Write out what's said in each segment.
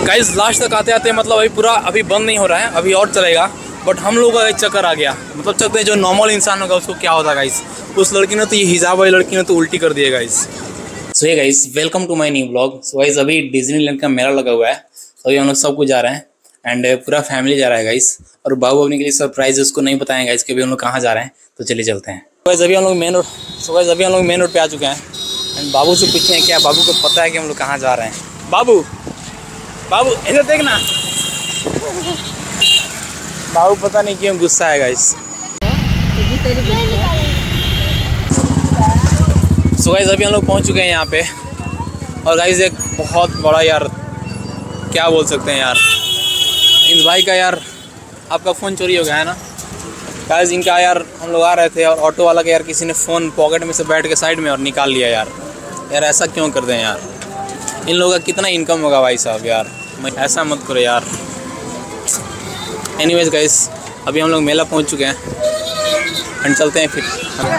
Guys last तक आते आते मतलब अभी पूरा अभी बंद नहीं हो रहा है, अभी और चलेगा। बट हम लोगों का एक चक्कर आ गया, मतलब चलते हैं जो नॉर्मल इंसान होगा उसको क्या होता है गाइस। उस लड़की ने तो ये हिजाब वाली लड़की ने तो उल्टी कर दिया गाइस। सो ये guys welcome to my new blog. So guys अभी डिज्नीलैंड का मेला लगा हुआ है, तो अभी हम लोग सब कुछ जा रहे हैं एंड पूरा फैमिली जा रहा है गाइस। और बाबू अपने के लिए सरप्राइज उसको नहीं बताएं गाइस कि अभी हम लोग कहाँ जा रहे हैं, तो चलिए चलते हैं। गाइस अभी हम लोग मेन रोड पे आ चुके हैं एंड बाबू से पूछते हैं क्या बाबू को पता है कि हम लोग कहाँ जा रहे हैं। बाबू इधर देखना। बाबू पता नहीं क्यों गुस्सा है गाइस। सो गाइस अभी हम लोग पहुंच चुके हैं यहाँ पे और गाइस एक बहुत बड़ा यार क्या बोल सकते हैं यार, इन भाई का यार आपका फ़ोन चोरी हो गया है ना गाइस। इनका यार हम लोग आ रहे थे और ऑटो वाला का यार किसी ने फ़ोन पॉकेट में से बैठ के साइड में और निकाल लिया यार ऐसा क्यों कर दें यार। इन लोगों का कितना इनकम होगा भाई साहब यार, ऐसा मत करो यार। एनीवेज गाइस अभी हम लोग मेला पहुंच चुके हैं एंड चलते हैं फिर।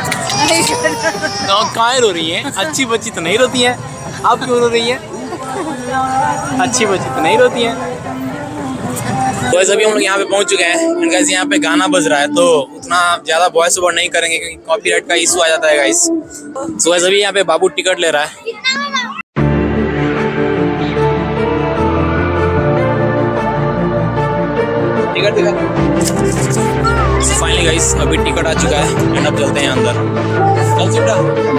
कहाँ रो रही हैं? अच्छी बच्ची तो नहीं रोती हैं, आप क्यों रो रही हैं? अच्छी बच्ची तो नहीं रोती हैं। तो गाइस अभी हम लोग यहाँ पे पहुंच चुके हैं एंड गाइस यहाँ पे गाना बज रहा है, तो उतना ज़्यादा वॉइस ओवर नहीं करेंगे क्योंकि कॉपीराइट का इशू आ जाता है गाइस। तो गाइस अभी यहाँ पे बाबू टिकट ले रहा है। फाइनली गाइस अभी टिकट आ चुका है एंड अब चलते हैं अंदर। चल चिपड़ा।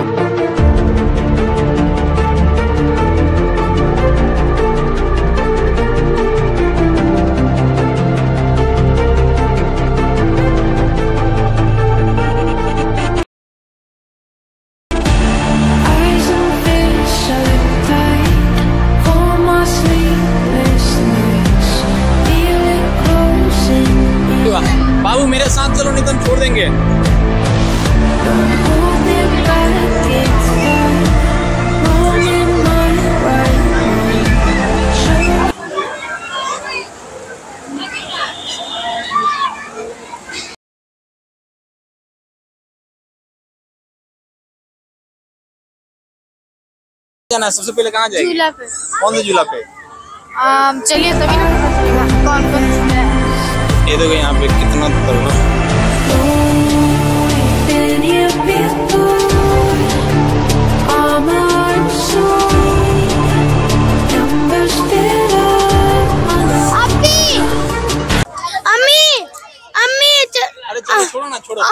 बाबू मेरे साथ चलो नहीं तो हम छोड़ देंगे। जाना सबसे पहले कहाँ जाएंगे? झूला पे। कौन से झूला पे? चलिए तभी ना कौन ये देखो यहाँ पे कितना तरह। अरे चलो छोड़ो ना, छोड़ो।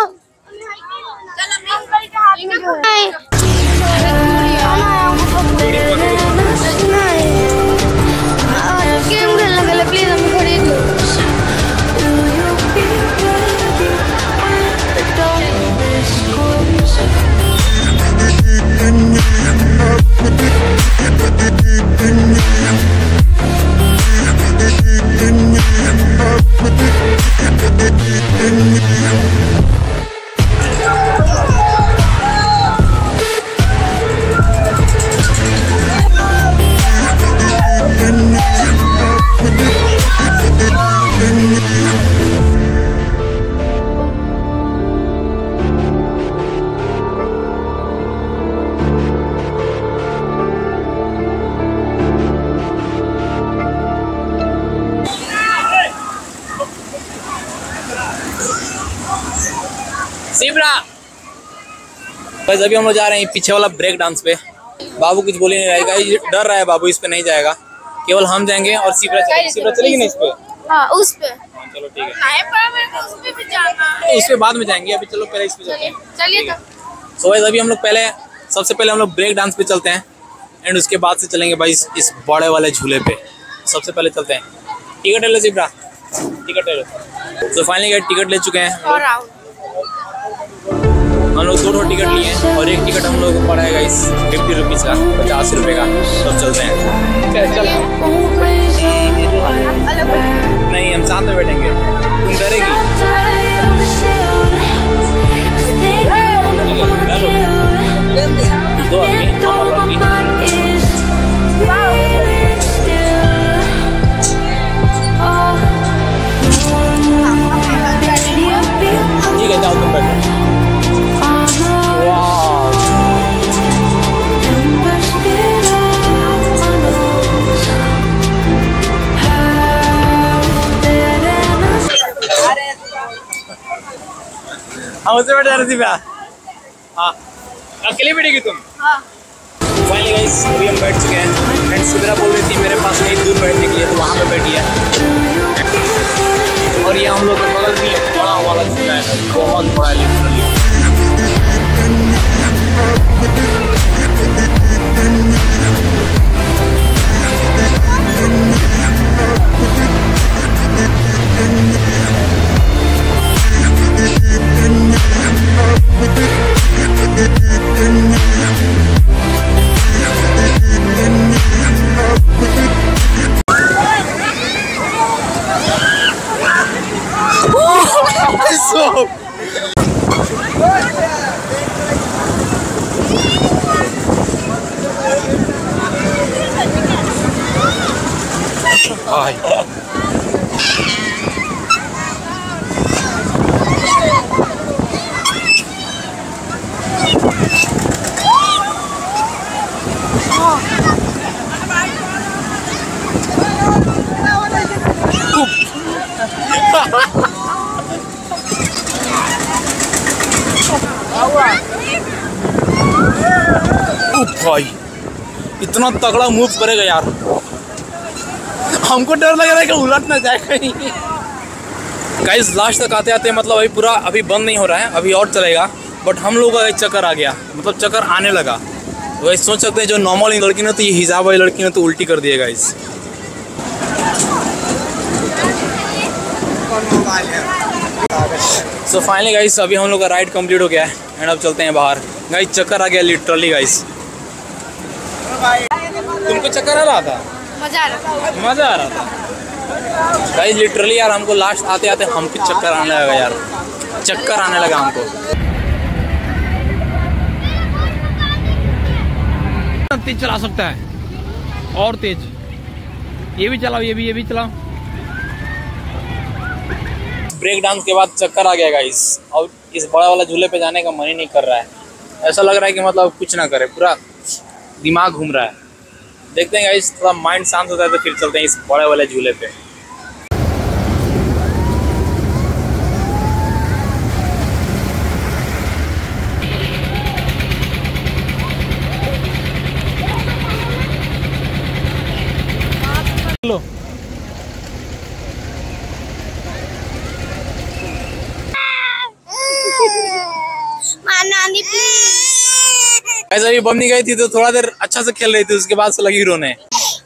गेम खेलने के लिए प्लीज हमें खरीद लो। बस अभी हम लोग जा रहे हैं पीछे वाला ब्रेक डांस पे। बाबू कुछ बोल ही नहीं रहेगा, डर रहा है बाबू, इस पे नहीं जाएगा, केवल हम जाएंगे और सीपरा चलेगी ना इस पे। हाँ उस पे। हाँ चलो ठीक है, उस पे भी जाना है। तो उस पे बाद में जाएंगे, अभी चलो पहले इस पे चलते हैं। चलिए तो। सो गाइस अभी हम लोग सबसे पहले हम लोग ब्रेक डांस पे चलते हैं एंड उसके बाद से चलेंगे भाई इस बड़े वाले झूले पे। सबसे पहले चलते हैं। टिकट ले लो सीपरा, टिकट ले लो। तो फाइनली टिकट ले चुके हैं हम लोग। 2 टिकट लिए हैं और एक टिकट हम लोग को पड़ा है गाइस 50 रुपीज़ का, 50 रुपये का। तो चलते हैं। चल नहीं हम साथ में बैठेंगे, तुम डरेगी? दो आदमी ठीक है, जाओ तुम बैठो। मुझसे बैठ जा रही थी भैया। हाँ अकेले बैठेगी तुम? हाँ। फाइनली गाइस अभी हम बैठ चुके हैं। फ्रेंड्स सुबह बोल रही थी मेरे पास नहीं दूर बैठने के लिए, तो वहाँ पे बैठी है। और ये हम लोग के बगल भी बड़ा वाला झूला है, बहुत बड़ा है लिटरली। So भाई इतना तगड़ा मूव करेगा यार, हमको डर लग रहा है कि उलट ना जाए कहीं। गाइस लास्ट तक आते आते मतलब अभी पूरा अभी बंद नहीं हो रहा है, अभी और चलेगा। बट हम लोगों का एक चक्कर आ गया, मतलब चक्कर आने लगा। वही सोच सकते हैं जो नॉर्मल लड़की ने तो ये हिजाब वाली लड़की ने तो उल्टी कर दिया गाइस। सो फाइनली गाइस अभी हम लोग का राइड कंप्लीट हो गया है एंड अब चलते हैं बाहर। गाइस चक्कर आ गया लिटरली गाइस। तुमको चक्कर आ रहा था? मजा आ रहा था गाइस लिटरली यार। हमको लास्ट आते आते हमको चक्कर आने लगा यार, चक्कर आने लगा हमको। तेज चला सकता है और तेज, ये भी चलाओ, ये भी चलाओ। ब्रेक डांस के बाद चक्कर आ गया गाइस। और इस बड़ा वाला झूले पे जाने का मन ही नहीं कर रहा है। ऐसा लग रहा है कि मतलब कुछ ना करे, पूरा दिमाग घूम रहा है। देखते हैं गाइस, थोड़ा माइंड शांत होता है तो फिर चलते हैं इस बड़े वाले झूले पे। लो नानी प्लीज। ऐसा भी बम नहीं गई थी तो थोड़ा देर अच्छा से खेल रही थी, उसके बाद से लगी रोने।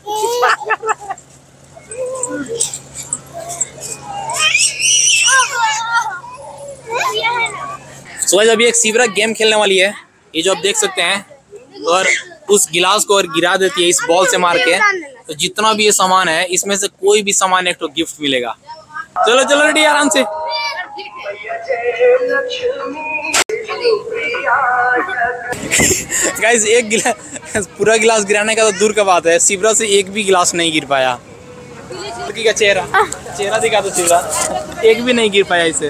सो जब ये एक सीवरा गेम खेलने वाली है, ये जो आप देख सकते हैं, और उस गिलास को और गिरा देती है इस बॉल से मार के, तो जितना भी ये सामान है इसमें से कोई भी सामान एक तो गिफ्ट मिलेगा। चलो चलो रेडी आराम से। गाइस एक गिलास, पूरा गिलास गिराने का तो दूर का बात है, सिवरा से एक भी गिलास नहीं गिर पाया। लड़की का चेहरा दिखा दो, सिवरा एक भी नहीं गिर पाया इसे।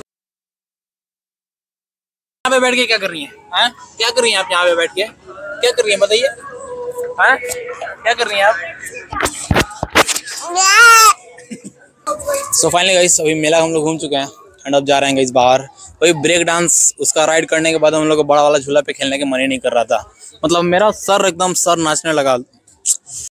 यहाँ पे बैठ के क्या कर रही है? क्या कर रही हैं आप यहाँ पे बैठ के? क्या कर रही हैं बताइए? क्या कर रही हैं आप? सो फाइनली गाइस अभी मेला हम लोग घूम चुके हैं एंड अब जा रहे हैं गाइस बाहर। वही ब्रेक डांस उसका राइड करने के बाद हम लोग को बड़ा वाला झूला पे खेलने के मन ही नहीं कर रहा था। मतलब मेरा सर एकदम नाचने लगा।